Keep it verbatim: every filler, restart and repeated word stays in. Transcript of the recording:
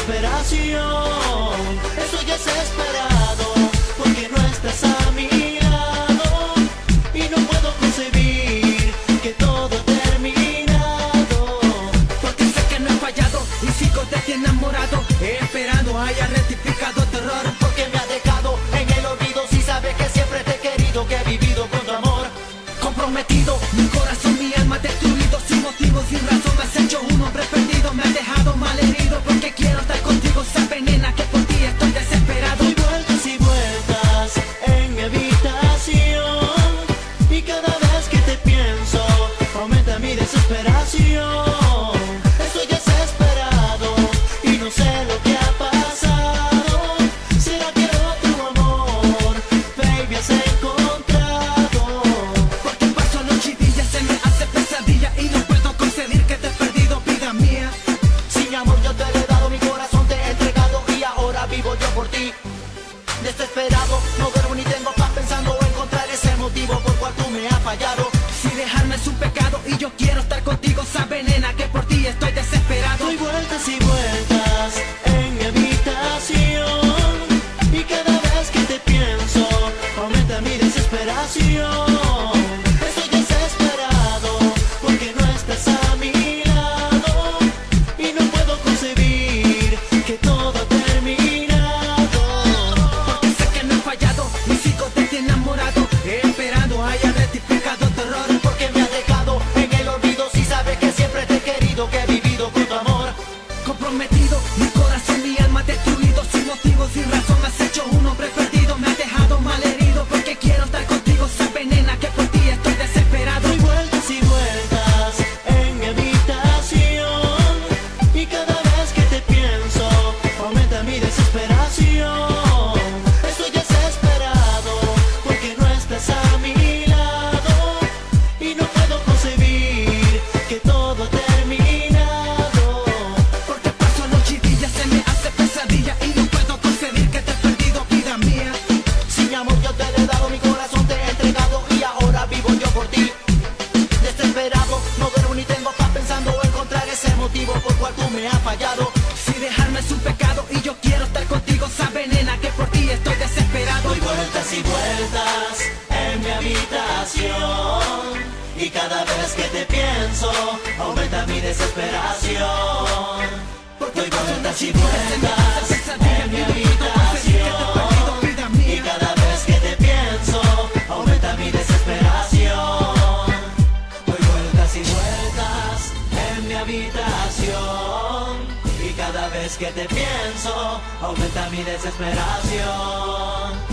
desesperación. Estoy desesperado porque no estás a mi lado y no puedo concebir que todo ha terminado. Porque sé que no he fallado y sigo de ti enamorado, esperando haya rectificado tu error. Porque me ha dejado en el olvido si sabes que siempre te he querido, que he vivido con tu amor. Comprometido, mi corazón, mi alma destruido, sin motivo, sin razón me has hecho un hombre perdido. Me has dejado mal herido porque quiero estar contigo. Sabe, nena, que por ti estoy desesperado. Doy vueltas y vueltas en mi habitación y cada vez que te pienso aumenta mi desesperación. Estoy desesperado y no sé lo que ha pasado. ¿Será que otro amor, baby, has encontrado? Porque paso noche y día, se me hace pesadilla y no puedo concebir que te he perdido, vida mía. Sin amor yo te he dado mi corazón, te he entregado y ahora vivo yo por ti. Desesperado, no duermo ni tengo paz pensando encontrar ese motivo por cual tú me has fallado. Si dejarme es un pecado y yo quiero estar contigo, sabe, nena, que por ti estoy desesperado. Doy vueltas y vueltas en mi habitación y cada vez que te pienso aumenta mi desesperación. Estoy desesperado porque no estás a mi lado y no puedo concebir que todo ha terminado. Porque sé que no he fallado y sigo de ti enamorado, esperando haya rectificado tu error. Porque me has dejado en el olvido si sabes que siempre te he querido, que he vivido con tu amor. Comprometido, mi corazón, mi alma destruido, sin motivo, sin razón me has hecho un hombre perdido. Me has dejado mal herido porque quiero estar contigo, sabe, nena, que por ti estoy desesperado. Doy vueltas y vueltas en mi habitación y cada vez que te pienso aumenta mi desesperación. Estoy desesperado porque no estás a mi lado y no puedo concebir que todo ha terminado. Porque paso noche y día, se me hace pesadilla y no puedo concebir que te he perdido, vida mía. Sin amor yo te he dado mi corazón, te he entregado y ahora vivo yo por ti. Desesperado, no duermo ni tengo paz pensando encontrar ese motivo por cual tú me has fallado. Si dejarme es un pecado y yo quiero estar contigo, sabe, nena, que por ti estoy desesperado. Doy vueltas y vueltas en mi habitación y cada vez que te pienso aumenta mi desesperación. Doy vueltas y vueltas en mi habitación y cada vez que te pienso aumenta mi desesperación. Doy vueltas y vueltas en mi habitación y cada vez que te pienso aumenta mi desesperación.